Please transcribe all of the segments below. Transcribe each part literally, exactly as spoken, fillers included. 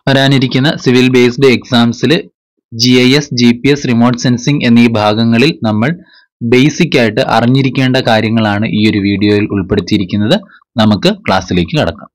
വരാനിരിക്കുന്ന civil based എക്സാംസിൽ G I S, G P S, remote sensing എന്നീ ഭാഗങ്ങളിൽ നമ്മൾ ബേസിക് ആയിട്ട് അറിഞ്ഞിരിക്കേണ്ട കാര്യങ്ങളാണ് ഈ ഒരു വീഡിയോയിൽ ഉൾപ്പെടുത്തിയിരിക്കുന്നത്. നമുക്ക് ക്ലാസ്സിലേക്ക് കടക്കാം.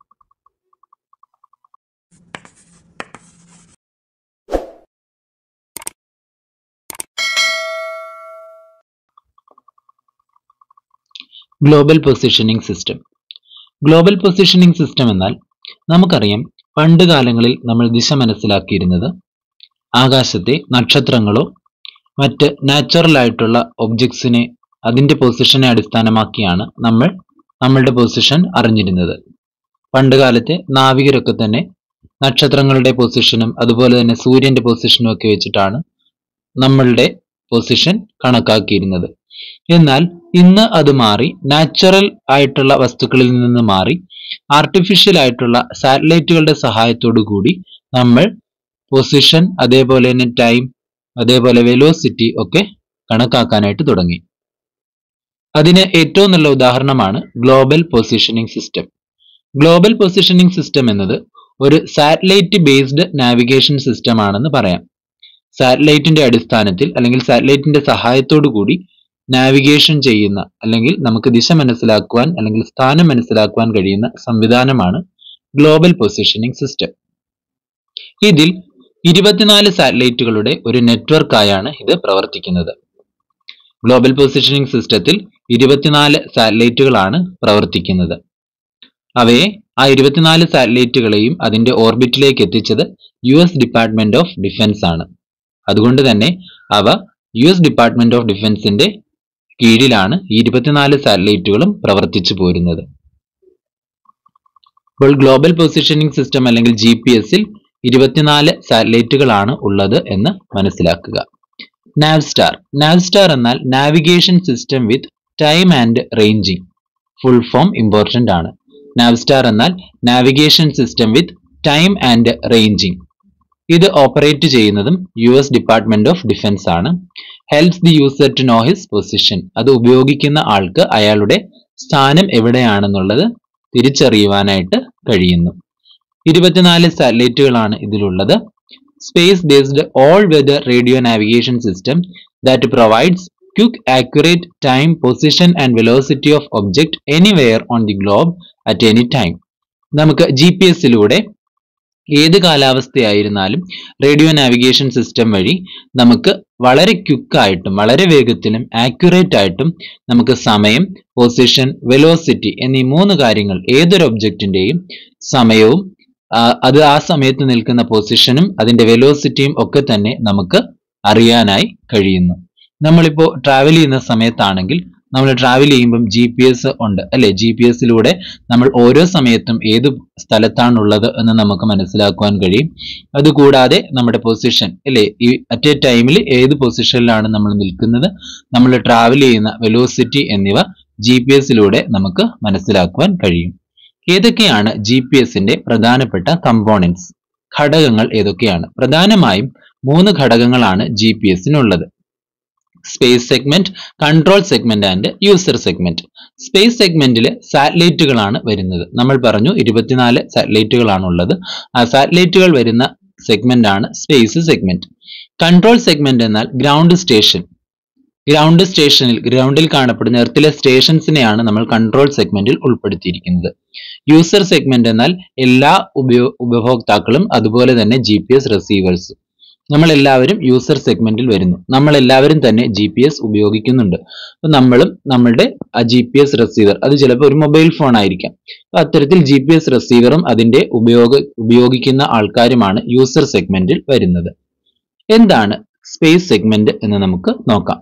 Global positioning system. Global positioning system എന്നാൽ നമുക്കറിയാം, പണ്ട് കാലങ്ങളിൽ നമ്മൾ ദിശ മനസ്സിലാക്കിയിരുന്നത് ആകാശത്തെ നക്ഷത്രങ്ങളോ മറ്റ് നാച്ചുറൽ ആയിട്ടുള്ള ഒബ്ജക്ട്സിനെ അതിൻ്റെ പൊസിഷനെ അടിസ്ഥാനമാക്കിയാണ് നമ്മൾ നമ്മളുടെ പൊസിഷൻ അറിഞ്ഞിരുന്നത്. പണ്ട് കാലത്തെ നാവികരൊക്കെ തന്നെ നക്ഷത്രങ്ങളുടെ പൊസിഷനും അതുപോലെ തന്നെ സൂര്യന്റെ പൊസിഷനും ഒക്കെ വെച്ചിട്ടാണ് നമ്മളുടെ പൊസിഷൻ കണക്കാക്കിയിരുന്നത്. എന്നാൽ ഇന്ന് അത് മാറി നാച്ചുറൽ ആയിട്ടുള്ള വസ്തുക്കളിൽ നിന്ന് മാറി ആർട്ടിഫിഷ്യൽ ആയിട്ടുള്ള സാറ്റലൈറ്റുകളുടെ സഹായത്തോടു കൂടി നമ്മൾ പൊസിഷൻ, അതേപോലെ തന്നെ ടൈം, അതേപോലെ വെലോസിറ്റി ഒക്കെ കണക്കാക്കാനായിട്ട് തുടങ്ങി. അതിന് ഏറ്റവും നല്ല ഉദാഹരണമാണ് global positioning system. Global positioning system എന്നത് ഒരു സാറ്റലൈറ്റ് ബേസ്ഡ് നാവിഗേഷൻ സിസ്റ്റം ആണെന്ന് പറയാം. സാറ്റലൈറ്റിന്റെ അടിസ്ഥാനത്തിൽ അല്ലെങ്കിൽ സാറ്റലൈറ്റിന്റെ സഹായത്തോടു കൂടി നാവിഗേഷൻ ചെയ്യുന്ന അല്ലെങ്കിൽ നമുക്ക് ദിശ മനസ്സിലാക്കുവാൻ അല്ലെങ്കിൽ സ്ഥാനം മനസ്സിലാക്കുവാൻ കഴിയുന്ന സംവിധാനമാണ് ഗ്ലോബൽ പൊസിഷനിങ് സിസ്റ്റം. ഇതിൽ ഇരുപത്തിനാല് സാറ്റലൈറ്റുകളുടെ ഒരു നെറ്റ്വർക്കായാണ് ഇത് പ്രവർത്തിക്കുന്നത്. ഗ്ലോബൽ പൊസിഷനിങ് സിസ്റ്റത്തിൽ ഇരുപത്തിനാല് സാറ്റലൈറ്റുകളാണ് പ്രവർത്തിക്കുന്നത്. അവയെ ആ ഇരുപത്തിനാല് സാറ്റലൈറ്റുകളെയും അതിന്റെ ഓർബിറ്റിലേക്ക് എത്തിച്ചത് U S department of defence ആണ്. അതുകൊണ്ട് തന്നെ അവ യു എസ് ഡിപ്പാർട്ട്മെന്റ് ഓഫ് ഡിഫൻസിന്റെ കീഴിലാണ് ഈ ഇരുപത്തിനാല് സാറ്റലൈറ്റുകളും പ്രവർത്തിച്ചു പോരുന്നത്. ഇപ്പോൾ ഗ്ലോബൽ പൊസിഷനിങ് സിസ്റ്റം അല്ലെങ്കിൽ ജി പി എസിൽ ഇരുപത്തിനാല് സാറ്റലൈറ്റുകളാണ് ഉള്ളത് എന്ന് മനസ്സിലാക്കുക. നാവ്സ്റ്റാർ. നാവ്സ്റ്റാർ എന്നാൽ navigation system with time and ranging. Full form important ആണ്. നാവ്സ്റ്റാർ എന്നാൽ navigation system with time and ranging. ഇത് ഓപ്പറേറ്റ് ചെയ്യുന്നതും U S department of defence ആണ്. Helps the user to know his position. അത് ഉപയോഗിക്കുന്ന ആൾക്ക് അയാളുടെ സ്ഥാനം എവിടെയാണെന്നുള്ളത് തിരിച്ചറിയുവാനായിട്ട് കഴിയുന്നു. ഇരുപത്തിനാല് സാറ്റലൈറ്റുകളാണ് ഇതിലുള്ളത്. Space based all weather radio navigation system that provides quick, accurate time, position and velocity of object anywhere on the globe at any time. നമുക്ക് ജി പി എസിലൂടെ ഏത് കാലാവസ്ഥയായിരുന്നാലും റേഡിയോ നാവിഗേഷൻ സിസ്റ്റം വഴി നമുക്ക് വളരെ ക്വിക്കായിട്ടും വളരെ വേഗത്തിലും ആക്യുറേറ്റ് ആയിട്ടും നമുക്ക് സമയം, പൊസിഷൻ, വെലോസിറ്റി എന്നീ മൂന്ന് കാര്യങ്ങൾ, ഏതൊരു ഒബ്ജക്റ്റിന്റെയും സമയവും അത് ആ സമയത്ത് നിൽക്കുന്ന പൊസിഷനും അതിന്റെ വെലോസിറ്റിയും ഒക്കെ തന്നെ നമുക്ക് അറിയാനായി കഴിയുന്നു. നമ്മളിപ്പോൾ ട്രാവൽ ചെയ്യുന്ന സമയത്താണെങ്കിൽ നമ്മൾ ട്രാവൽ ചെയ്യുമ്പം ജി പി എസ് ഉണ്ട് അല്ലെ. ജി പി എസിലൂടെ നമ്മൾ ഓരോ സമയത്തും ഏത് സ്ഥലത്താണുള്ളത് എന്ന് നമുക്ക് മനസ്സിലാക്കുവാൻ കഴിയും. അതുകൂടാതെ നമ്മുടെ പൊസിഷൻ അല്ലെ, ഈ അറ്റ് എ ടൈമിൽ ഏത് പൊസിഷനിലാണ് നമ്മൾ നിൽക്കുന്നത്, നമ്മൾ ട്രാവൽ ചെയ്യുന്ന വെലോസിറ്റി എന്നിവ ജി പി എസിലൂടെ നമുക്ക് മനസ്സിലാക്കുവാൻ കഴിയും. ഏതൊക്കെയാണ് ജി പി എസിന്റെ പ്രധാനപ്പെട്ട കമ്പോണൻസ്, ഘടകങ്ങൾ ഏതൊക്കെയാണ്? പ്രധാനമായും മൂന്ന് ഘടകങ്ങളാണ് ജി പി എസിനുള്ളത്. Space segment, control segment and user segment. Space സെഗ്മെന്റിൽ സാറ്റലൈറ്റുകളാണ് വരുന്നത്. നമ്മൾ പറഞ്ഞു ഇരുപത്തിനാല് സാറ്റലൈറ്റുകളാണ് ഉള്ളത്. ആ സാറ്റലൈറ്റുകൾ വരുന്ന സെഗ്മെന്റ് ആണ് സ്പേസ് സെഗ്മെന്റ്. കൺട്രോൾ സെഗ്മെന്റ് എന്നാൽ ഗ്രൗണ്ട് സ്റ്റേഷൻ. ഗ്രൗണ്ട് സ്റ്റേഷനിൽ ഗ്രൗണ്ടിൽ കാണപ്പെടുന്ന എർത്തിലെ സ്റ്റേഷൻസിനെയാണ് നമ്മൾ കൺട്രോൾ സെഗ്മെന്റിൽ ഉൾപ്പെടുത്തിയിരിക്കുന്നത്. യൂസർ സെഗ്മെന്റ് എന്നാൽ എല്ലാ ഉപയോ ഉപഭോക്താക്കളും അതുപോലെ തന്നെ ജി പി എസ് റിസീവേഴ്സ്. നമ്മൾ എല്ലാവരും യൂസർ സെഗ്മെന്റിൽ വരുന്നു. നമ്മൾ എല്ലാവരും തന്നെ ജി പി എസ് ഉപയോഗിക്കുന്നുണ്ട്. അപ്പൊ നമ്മളും നമ്മളുടെ ആ ജി പി എസ് റിസീവർ, അത് ചിലപ്പോൾ ഒരു മൊബൈൽ ഫോൺ ആയിരിക്കാം. അപ്പൊ അത്തരത്തിൽ ജി പി എസ് റിസീവറും അതിന്റെ ഉപയോഗ ഉപയോഗിക്കുന്ന ആൾക്കാരുമാണ് യൂസർ സെഗ്മെന്റിൽ വരുന്നത്. എന്താണ് സ്പേസ് സെഗ്മെന്റ് എന്ന് നമുക്ക് നോക്കാം.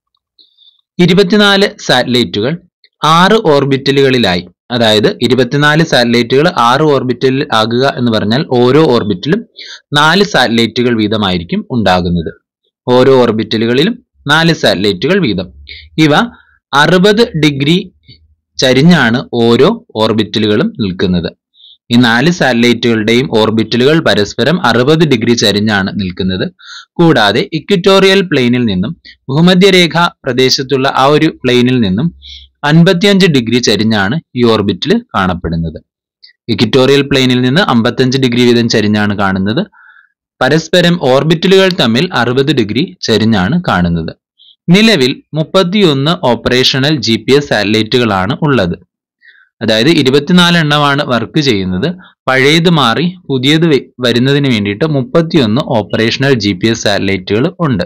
ഇരുപത്തിനാല് സാറ്റലൈറ്റുകൾ ആറ് ഓർബിറ്റലുകളിലായി, അതായത് ഇരുപത്തിനാല് സാറ്റലൈറ്റുകൾ ആറ് ഓർബിറ്റലിൽ ആകുക എന്ന് പറഞ്ഞാൽ ഓരോ ഓർബിറ്റിലും നാല് സാറ്റലൈറ്റുകൾ വീതമായിരിക്കും ഉണ്ടാകുന്നത്. ഓരോ ഓർബിറ്റലുകളിലും നാല് സാറ്റലൈറ്റുകൾ വീതം. ഇവ അറുപത് ഡിഗ്രി ചരിഞ്ഞാണ് ഓരോ ഓർബിറ്റലുകളും നിൽക്കുന്നത്. ഈ നാല് സാറ്റലൈറ്റുകളുടെയും ഓർബിറ്റലുകൾ പരസ്പരം അറുപത് ഡിഗ്രി ചരിഞ്ഞാണ് നിൽക്കുന്നത്. കൂടാതെ ഇക്വറ്റോറിയൽ പ്ലെയിനിൽ നിന്നും ഭൂമധ്യരേഖ പ്രദേശത്തുള്ള ആ ഒരു പ്ലെയിനിൽ നിന്നും അൻപത്തിയഞ്ച് ഡിഗ്രി ചരിഞ്ഞാണ് ഈ ഓർബിറ്റിൽ കാണപ്പെടുന്നത്. ഇക്വിറ്റോറിയൽ പ്ലെയിനിൽ നിന്ന് അമ്പത്തഞ്ച് ഡിഗ്രി വീതം ചരിഞ്ഞാണ് കാണുന്നത്. പരസ്പരം ഓർബിറ്റലുകൾ തമ്മിൽ അറുപത് ഡിഗ്രി ചരിഞ്ഞാണ് കാണുന്നത്. നിലവിൽ മുപ്പത്തിയൊന്ന് ഓപ്പറേഷണൽ ജി പി എസ് സാറ്റലൈറ്റുകളാണ് ഉള്ളത്. അതായത് ഇരുപത്തിനാല് എണ്ണമാണ് വർക്ക് ചെയ്യുന്നത്. പഴയത് മാറി പുതിയത് വരുന്നതിന് വേണ്ടിയിട്ട് മുപ്പത്തിയൊന്ന് ഓപ്പറേഷണൽ ജി പി എസ് സാറ്റലൈറ്റുകൾ ഉണ്ട്.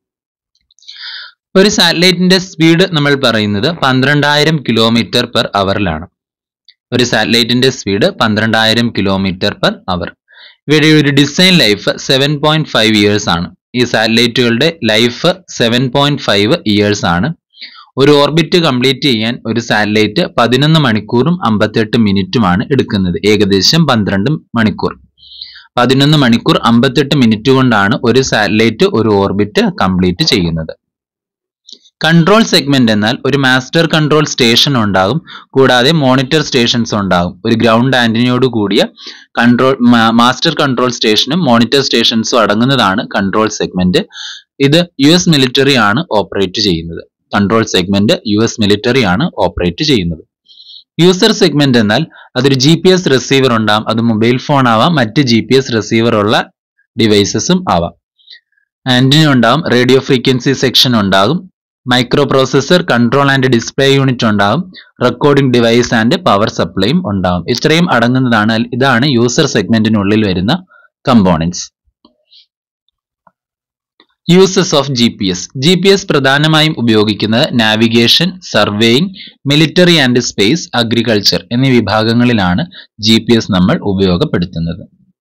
ഒരു സാറ്റലൈറ്റിന്റെ സ്പീഡ് നമ്മൾ പറയുന്നത് പന്ത്രണ്ടായിരം കിലോമീറ്റർ പെർ അവറിലാണ്. ഒരു സാറ്റലൈറ്റിന്റെ സ്പീഡ് പന്ത്രണ്ടായിരം കിലോമീറ്റർ പെർ അവർ. ഇവയുടെ ഒരു design life seven point five years ആണ്. ഈ സാറ്റലൈറ്റുകളുടെ life seven point five years ആണ്. ഒരു ഓർബിറ്റ് കംപ്ലീറ്റ് ചെയ്യാൻ ഒരു സാറ്റലൈറ്റ് പതിനൊന്ന് മണിക്കൂറും അമ്പത്തെട്ട് മിനിറ്റുമാണ് എടുക്കുന്നത്. ഏകദേശം പന്ത്രണ്ട് മണിക്കൂർ. പതിനൊന്ന് മണിക്കൂർ അമ്പത്തെട്ട് മിനിറ്റ് കൊണ്ടാണ് ഒരു സാറ്റലൈറ്റ് ഒരു ഓർബിറ്റ് കംപ്ലീറ്റ് ചെയ്യുന്നത്. കൺട്രോൾ സെഗ്മെന്റ് എന്നാൽ ഒരു മാസ്റ്റർ കൺട്രോൾ സ്റ്റേഷൻ ഉണ്ടാകും, കൂടാതെ മോണിറ്റർ സ്റ്റേഷൻസ് ഉണ്ടാകും. ഒരു ഗ്രൗണ്ട് ആന്റിനയോട് കൂടിയ കൺട്രോൾ മാസ്റ്റർ കൺട്രോൾ സ്റ്റേഷനും മോണിറ്റർ സ്റ്റേഷൻസും അടങ്ങുന്നതാണ് കൺട്രോൾ സെഗ്മെന്റ്. ഇത് യു എസ് മിലിറ്ററി ആണ് ഓപ്പറേറ്റ് ചെയ്യുന്നത്. Control segment U S military ആണ് ഓപ്പറേറ്റ് ചെയ്യുന്നത്. യൂസർ സെഗ്മെന്റ് എന്നാൽ അതൊരു ജി പി എസ് റിസീവർ ഉണ്ടാകും. അത് മൊബൈൽ ഫോൺ ആവാം, മറ്റ് ജി പി എസ് റിസീവർ ഉള്ള ഡിവൈസസും ആവാം. ആന്റിന ഉണ്ടാകും, റേഡിയോ ഫ്രീക്വൻസി സെക്ഷൻ ഉണ്ടാകും, microprocessor, control and display unit ഉണ്ടാകും, റെക്കോർഡിംഗ് ഡിവൈസ് ആൻഡ് പവർ സപ്ലൈയും ഉണ്ടാകും. ഇത്രയും അടങ്ങുന്നതാണ് ഇതാണ് യൂസർ സെഗ്മെന്റിനുള്ളിൽ വരുന്ന components. Uses of G P S. G P S പ്രധാനമായും ഉപയോഗിക്കുന്നത് navigation, surveying, military and space, agriculture എന്നീ വിഭാഗങ്ങളിലാണ് ജി പി എസ് നമ്മൾ ഉപയോഗപ്പെടുത്തുന്നത്.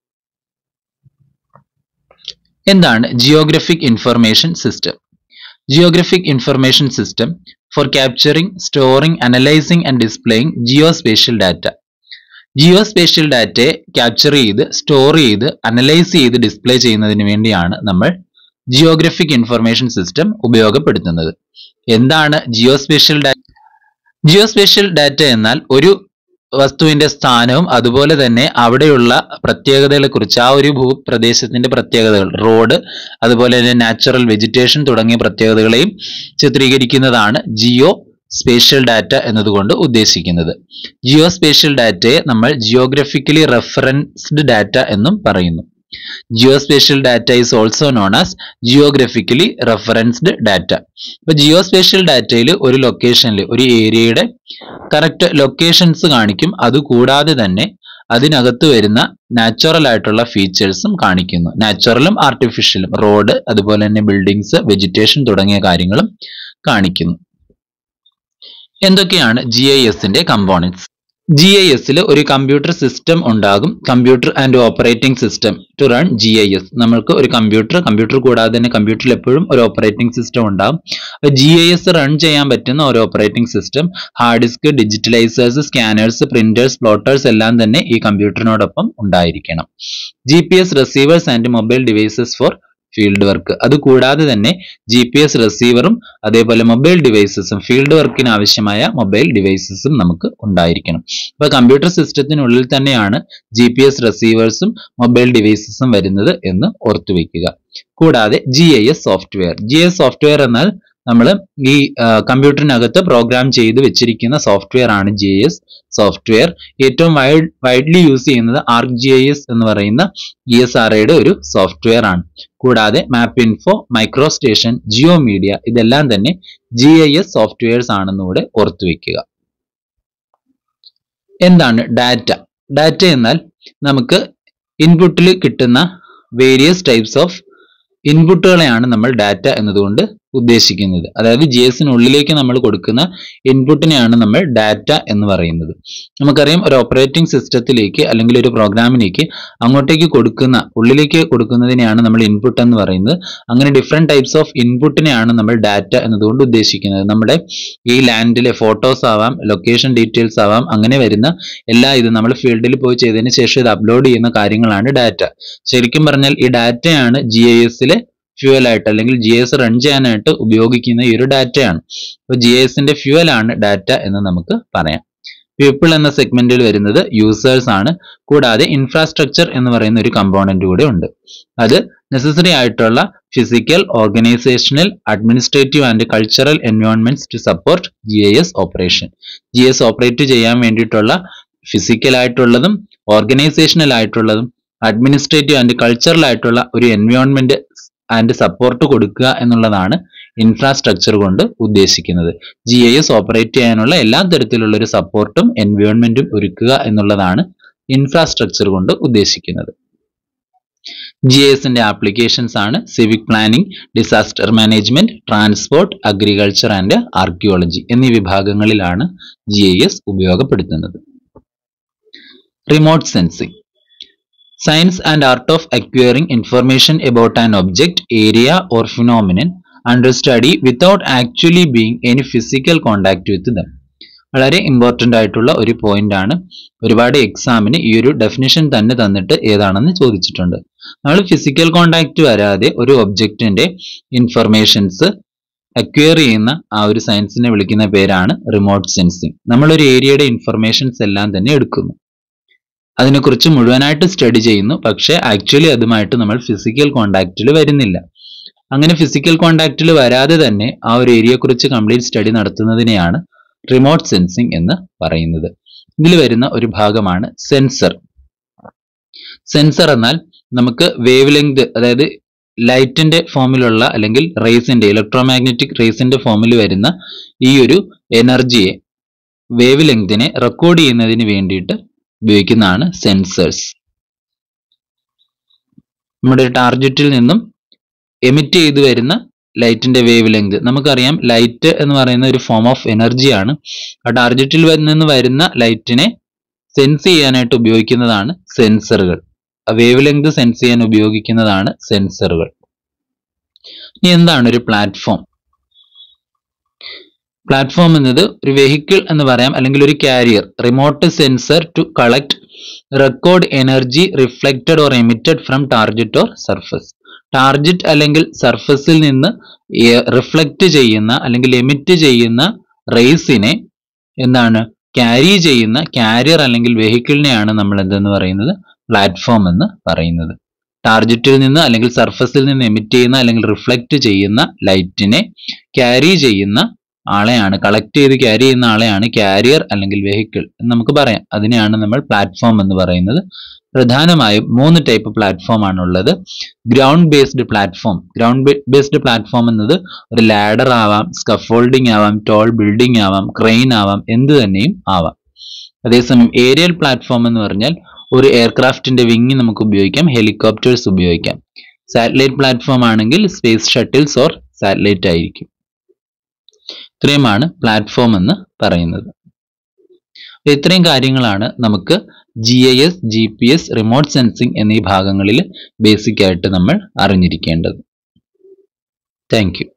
എന്താണ് geographic information system? Geographic Information System for capturing, storing, analyzing and displaying geospatial data. Geospatial data capture ചെയ്ത് store ചെയ്ത് analyse ചെയ്ത് ഡിസ്പ്ലേ ചെയ്യുന്നതിന് വേണ്ടിയാണ് നമ്മൾ ജിയോഗ്രഫിക് ഇൻഫർമേഷൻ സിസ്റ്റം ഉപയോഗപ്പെടുത്തുന്നത്. എന്താണ് ജിയോസ്പേഷ്യൽ ഡാറ്റ? ജിയോസ്പേഷ്യൽ ഡാറ്റ എന്നാൽ ഒരു വസ്തുവിന്റെ സ്ഥാനവും അതുപോലെ തന്നെ അവിടെയുള്ള പ്രത്യേകതകളെ കുറിച്ച്, ആ ഒരു ഭൂപ്രദേശത്തിന്റെ പ്രത്യേകതകൾ, റോഡ്, അതുപോലെ തന്നെ നാച്ചുറൽ വെജിറ്റേഷൻ തുടങ്ങിയ പ്രത്യേകതകളെയും ചിത്രീകരിക്കുന്നതാണ് ജിയോ സ്പേഷ്യൽ ഡാറ്റ എന്നതുകൊണ്ട് ഉദ്ദേശിക്കുന്നത്. ജിയോ സ്പേഷ്യൽ ഡാറ്റയെ നമ്മൾ ജിയോഗ്രഫിക്കലി റെഫറൻസ്ഡ് ഡാറ്റ എന്നും പറയുന്നു. Geospatial data is also known as geographically referenced data. ഇപ്പോൾ ജിയോസ്പേഷ്യൽ ഡാറ്റയിൽ ഒരു ലൊക്കേഷനിൽ ഒരു ഏരിയയുടെ കറക്റ്റ് ലൊക്കേഷൻസ് കാണിക്കും. അതുകൂടാതെ തന്നെ അതിനകത്ത് വരുന്ന നാച്ചുറൽ ആയിട്ടുള്ള ഫീച്ചേഴ്സും കാണിക്കുന്നു. നാച്ചുറലും ആർട്ടിഫിഷ്യലും, റോഡ്, അതുപോലെ തന്നെ ബിൽഡിങ്സ്, വെജിറ്റേഷൻ തുടങ്ങിയ കാര്യങ്ങളും കാണിക്കുന്നു. എന്തൊക്കെയാണ് ജി ഐ എസിന്റെ കമ്പോണൻസ്? ജി ഐ എസിൽ ഒരു കമ്പ്യൂട്ടർ സിസ്റ്റം ഉണ്ടാകും, computer and operating system to run G I S. നമ്മൾക്ക് ഒരു കമ്പ്യൂട്ടർ കമ്പ്യൂട്ടർ കൂടാതെ തന്നെ കമ്പ്യൂട്ടറിൽ എപ്പോഴും ഒരു ഓപ്പറേറ്റിംഗ് സിസ്റ്റം ഉണ്ടാകും. ജി ഐ എസ് റൺ ചെയ്യാൻ പറ്റുന്ന ഒരു operating system, hard disk, digitalisers, scanners, printers, plotters എല്ലാം തന്നെ ഈ കമ്പ്യൂട്ടറിനോടൊപ്പം ഉണ്ടായിരിക്കണം. G P S receivers and mobile devices for field work. അതുകൂടാതെ തന്നെ ജി പി എസ് റിസീവറും അതേപോലെ മൊബൈൽ ഡിവൈസസും, ഫീൽഡ് വർക്കിന് ആവശ്യമായ മൊബൈൽ ഡിവൈസസും നമുക്ക് ഉണ്ടായിരിക്കണം. അപ്പൊ കമ്പ്യൂട്ടർ സിസ്റ്റത്തിനുള്ളിൽ തന്നെയാണ് ജി പി എസ് റിസീവേഴ്സും മൊബൈൽ ഡിവൈസസും വരുന്നത് എന്ന് ഓർത്തുവെക്കുക. കൂടാതെ G I S software. G I S software എന്നാൽ നമ്മൾ ഈ കമ്പ്യൂട്ടറിനകത്ത് പ്രോഗ്രാം ചെയ്ത് വെച്ചിരിക്കുന്ന സോഫ്റ്റ്വെയർ ആണ് ജി ഐ എസ് സോഫ്റ്റ്വെയർ. ഏറ്റവും വൈഡ് വൈഡ്ലി യൂസ് ചെയ്യുന്നത് ആർക്ക് ജി ഐ എസ് എന്ന് പറയുന്ന ഇ എസ് ആർ ഐയുടെ ഒരു സോഫ്റ്റ്വെയർ ആണ്. കൂടാതെ MapInfo, MicroStation, GeoMedia ഇതെല്ലാം തന്നെ ജി ഐ എസ് സോഫ്റ്റ്വെയർസ് ആണെന്നുകൂടെ ഓർത്തുവെക്കുക. എന്താണ് ഡാറ്റ? ഡാറ്റ എന്നാൽ നമുക്ക് ഇൻപുട്ടിൽ കിട്ടുന്ന വേരിയസ് ടൈപ്സ് ഓഫ് ഇൻപുട്ടുകളെയാണ് നമ്മൾ ഡാറ്റ എന്നതുകൊണ്ട് ഉദ്ദേശിക്കുന്നത്. അതായത് ജി എസിനുള്ളിലേക്ക് നമ്മൾ കൊടുക്കുന്ന ഇൻപുട്ടിനെയാണ് നമ്മൾ ഡാറ്റ എന്ന് പറയുന്നത്. നമുക്കറിയാം, ഒരു ഓപ്പറേറ്റിംഗ് സിസ്റ്റത്തിലേക്ക് അല്ലെങ്കിൽ ഒരു പ്രോഗ്രാമിലേക്ക് അങ്ങോട്ടേക്ക് കൊടുക്കുന്ന ഉള്ളിലേക്ക് കൊടുക്കുന്നതിനെയാണ് നമ്മൾ ഇൻപുട്ട് എന്ന് പറയുന്നത്. അങ്ങനെ ഡിഫറെന്റ് ടൈപ്സ് ഓഫ് ഇൻപുട്ടിനെയാണ് നമ്മൾ ഡാറ്റ എന്നതുകൊണ്ട് ഉദ്ദേശിക്കുന്നത്. നമ്മുടെ ഈ ലാൻഡിലെ ഫോട്ടോസ് ആവാം, ലൊക്കേഷൻ ഡീറ്റെയിൽസ് ആവാം, അങ്ങനെ വരുന്ന എല്ലാ ഇതും നമ്മൾ ഫീൽഡിൽ പോയി ചെയ്തതിന് ശേഷം ഇത് അപ്ലോഡ് ചെയ്യുന്ന കാര്യങ്ങളാണ് ഡാറ്റ. ശരിക്കും പറഞ്ഞാൽ ഈ ഡാറ്റയാണ് ജി ഐ എസിലെ ഫ്യൂവൽ ആയിട്ട് അല്ലെങ്കിൽ ജി എസ് റൺ ചെയ്യാനായിട്ട് ഉപയോഗിക്കുന്ന ഈ ഒരു ഡാറ്റയാണ്. അപ്പോൾ ജി എസിന്റെ ഫ്യൂവൽ ആണ് ഡാറ്റ എന്ന് നമുക്ക് പറയാം. പീപ്പിൾ എന്ന സെഗ്മെന്റിൽ വരുന്നത് യൂസേഴ്സ് ആണ്. കൂടാതെ ഇൻഫ്രാസ്ട്രക്ചർ എന്ന് പറയുന്ന ഒരു കമ്പോണന്റ് കൂടെ ഉണ്ട്. അത് നെസസറി ആയിട്ടുള്ള physical, organisational, administrative and cultural environments to support G I S operation. G S operate ചെയ്യാൻ വേണ്ടിയിട്ടുള്ള ഫിസിക്കൽ ആയിട്ടുള്ളതും ഓർഗനൈസേഷണൽ ആയിട്ടുള്ളതും അഡ്മിനിസ്ട്രേറ്റീവ് ആൻഡ് കൾച്ചറൽ ആയിട്ടുള്ള ഒരു എൻവയോൺമെന്റ് ആൻഡ് സപ്പോർട്ട് കൊടുക്കുക എന്നുള്ളതാണ് ഇൻഫ്രാസ്ട്രക്ചർ കൊണ്ട് ഉദ്ദേശിക്കുന്നത്. ജി ഐ എസ് ഓപ്പറേറ്റ് ചെയ്യാനുള്ള എല്ലാ തരത്തിലുള്ള ഒരു സപ്പോർട്ടും എൻവയോൺമെന്റും ഒരുക്കുക എന്നുള്ളതാണ് ഇൻഫ്രാസ്ട്രക്ചർ കൊണ്ട് ഉദ്ദേശിക്കുന്നത്. ജി ഐ എസിന്റെ ആപ്ലിക്കേഷൻസ് ആണ് civic planning, disaster management, transport, agriculture and archaeology എന്നീ വിഭാഗങ്ങളിലാണ് ജി ഐ എസ് ഉപയോഗപ്പെടുത്തുന്നത്. Remote sensing. Science and art of acquiring information about an object, area or phenomenon under study without actually being any physical contact with them. വളരെ important ആയിട്ടുള്ള ഒരു point ആണ്. ഒരുപാട് എക്സാമിന് ഈ ഒരു ഡെഫിനിഷൻ തന്നെ തന്നിട്ട് ഏതാണെന്ന് ചോദിച്ചിട്ടുണ്ട്. നമ്മൾ ഫിസിക്കൽ കോണ്ടാക്ട് വരാതെ ഒരു ഒബ്ജക്റ്റിന്റെ ഇൻഫർമേഷൻസ് അക്വയർ ചെയ്യുന്ന ആ ഒരു സയൻസിനെ വിളിക്കുന്ന പേരാണ് റിമോട്ട് സെൻസിങ്. നമ്മളൊരു ഏരിയയുടെ ഇൻഫർമേഷൻസ് എല്ലാം തന്നെ എടുക്കുന്നു, അതിനെക്കുറിച്ച് മുഴുവനായിട്ട് സ്റ്റഡി ചെയ്യുന്നു, പക്ഷേ ആക്ച്വലി അതുമായിട്ട് നമ്മൾ ഫിസിക്കൽ കോണ്ടാക്റ്റിൽ വരുന്നില്ല. അങ്ങനെ ഫിസിക്കൽ കോണ്ടാക്റ്റിൽ വരാതെ തന്നെ ആ ഒരു ഏരിയയെക്കുറിച്ച് കംപ്ലീറ്റ് സ്റ്റഡി നടത്തുന്നതിനെയാണ് റിമോട്ട് സെൻസിങ് എന്ന് പറയുന്നത്. ഇതിൽ വരുന്ന ഒരു ഭാഗമാണ് സെൻസർ. സെൻസർ എന്നാൽ നമുക്ക് വേവ് ലെങ്ത്, അതായത് ലൈറ്റിന്റെ ഫോമിലുള്ള അല്ലെങ്കിൽ റേസിന്റെ ഇലക്ട്രോമാഗ്നറ്റിക് റേസിന്റെ ഫോമിൽ വരുന്ന ഈ ഒരു എനർജിയെ, വേവ് ലെങ്തിനെ റെക്കോർഡ് ചെയ്യുന്നതിന് വേണ്ടിയിട്ട് ഉപയോഗിക്കുന്നതാണ് സെൻസേഴ്സ്. നമ്മുടെ ടാർജറ്റിൽ നിന്നും എമിറ്റ് ചെയ്തു വരുന്ന ലൈറ്റിന്റെ വേവ് ലെങ്ത്, നമുക്കറിയാം ലൈറ്റ് എന്ന് പറയുന്ന ഒരു ഫോം ഓഫ് എനർജിയാണ്. ആ ടാർജറ്റിൽ നിന്ന് വരുന്ന ലൈറ്റിനെ സെൻസ് ചെയ്യാനായിട്ട് ഉപയോഗിക്കുന്നതാണ് സെൻസറുകൾ. ആ വേവ് ലെങ്ത് സെൻസ് ചെയ്യാൻ ഉപയോഗിക്കുന്നതാണ് സെൻസറുകൾ. ഇനി എന്താണ് ഒരു പ്ലാറ്റ്ഫോം? പ്ലാറ്റ്ഫോം എന്നത് ഒരു വെഹിക്കിൾ എന്ന് പറയാം, അല്ലെങ്കിൽ ഒരു carrier, remote sensor to collect record energy reflected or emitted from target or surface. Target അല്ലെങ്കിൽ സർഫസിൽ നിന്ന് റിഫ്ലക്റ്റ് ചെയ്യുന്ന അല്ലെങ്കിൽ എമിറ്റ് ചെയ്യുന്ന റേസിനെ എന്താണ് ക്യാരി ചെയ്യുന്ന കാരിയർ അല്ലെങ്കിൽ വെഹിക്കിളിനെയാണ് നമ്മൾ എന്തെന്ന് പറയുന്നത്, പ്ലാറ്റ്ഫോം എന്ന് പറയുന്നത്. ടാർജറ്റിൽ നിന്ന് അല്ലെങ്കിൽ സർഫസിൽ നിന്ന് എമിറ്റ് ചെയ്യുന്ന അല്ലെങ്കിൽ റിഫ്ലക്റ്റ് ചെയ്യുന്ന ലൈറ്റിനെ ക്യാരി ചെയ്യുന്ന ആളെയാണ്, കളക്ട് ചെയ്ത് ക്യാരി ചെയ്യുന്ന ആളെയാണ് കാരിയർ അല്ലെങ്കിൽ വെഹിക്കിൾ എന്ന് നമുക്ക് പറയാം. അതിനെയാണ് നമ്മൾ പ്ലാറ്റ്ഫോം എന്ന് പറയുന്നത്. പ്രധാനമായും മൂന്ന് ടൈപ്പ് പ്ലാറ്റ്ഫോം ആണുള്ളത്. Ground based platform. Ground based platform എന്നത് ഒരു ലാഡർ ആവാം, സ്കഫോൾഡിംഗ് ആവാം, ടോൾ ബിൽഡിംഗ് ആവാം, ക്രെയിൻ ആവാം, എന്ത് തന്നെയും ആവാം. അതേസമയം ഏരിയൽ പ്ലാറ്റ്ഫോം എന്ന് പറഞ്ഞാൽ ഒരു എയർക്രാഫ്റ്റിന്റെ വിങ് നമുക്ക് ഉപയോഗിക്കാം, ഹെലികോപ്റ്റേഴ്സ് ഉപയോഗിക്കാം. സാറ്റലൈറ്റ് പ്ലാറ്റ്ഫോം ആണെങ്കിൽ സ്പേസ് ഷട്ടിൽസ് ഓർ സാറ്റലൈറ്റ് ആയിരിക്കും. ഇത്രയുമാണ് പ്ലാറ്റ്ഫോം എന്ന് പറയുന്നത്. ഇത്രയും കാര്യങ്ങളാണ് നമുക്ക് G I S, G P S, remote sensing എന്നീ ഭാഗങ്ങളിൽ ബേസിക് ആയിട്ട് നമ്മൾ അറിഞ്ഞിരിക്കേണ്ടത്. Thank U.